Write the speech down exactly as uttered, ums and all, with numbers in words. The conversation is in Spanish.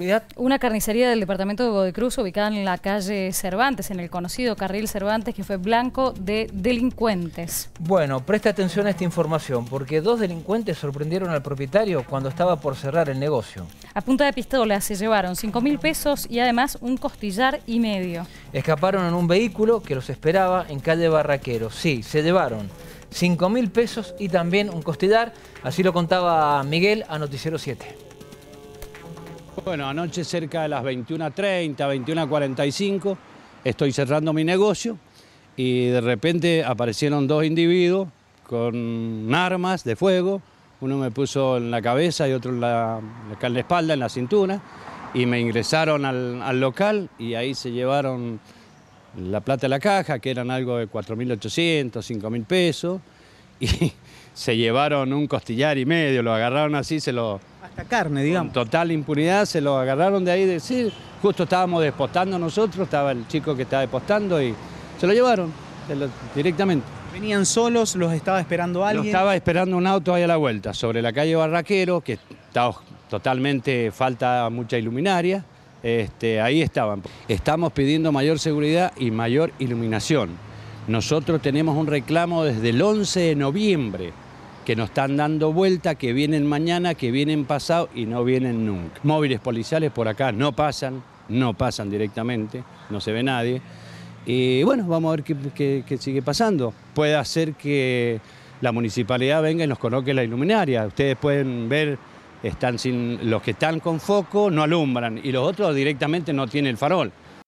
seguridad? Una carnicería del departamento de Godoy Cruz ubicada en la calle Cervantes, en el conocido carril Cervantes, que fue blanco de delincuentes. Bueno, presta atención a esta información, porque dos delincuentes sorprendieron al propietario cuando estaba por cerrar el negocio. A punta de pistola se llevaron cinco mil pesos y además un costillar y medio. Escaparon en un vehículo que los esperaba en calle Barraquero. Sí, se llevaron cinco mil pesos y también un costillar. Así lo contaba Miguel a Noticiero siete. Bueno, anoche cerca de las veintiuna treinta, veintiuna cuarenta y cinco, estoy cerrando mi negocio y de repente aparecieron dos individuos con armas de fuego. Uno me puso en la cabeza y otro en la, en la espalda, en la cintura, y me ingresaron al, al local y ahí se llevaron la plata de la caja, que eran algo de cuatro mil ochocientos, cinco mil pesos, y se llevaron un costillar y medio, lo agarraron así, se lo... Hasta carne, digamos. Con total impunidad, se lo agarraron de ahí, de decir, justo estábamos despostando nosotros, estaba el chico que estaba despostando y se lo llevaron lo, directamente. ¿Venían solos? ¿Los estaba esperando alguien? Lo estaba esperando un auto ahí a la vuelta, sobre la calle Barraquero, que estaba totalmente, falta mucha iluminaria. Este, ahí estaban. Estamos pidiendo mayor seguridad y mayor iluminación. Nosotros tenemos un reclamo desde el once de noviembre, que nos están dando vuelta, que vienen mañana, que vienen pasado y no vienen nunca. Móviles policiales por acá no pasan, no pasan directamente, no se ve nadie. Y bueno, vamos a ver qué, qué, qué sigue pasando. Puede ser que la municipalidad venga y nos coloque la iluminaria. Ustedes pueden ver, están sin, los que están con foco no alumbran y los otros directamente no tienen el farol.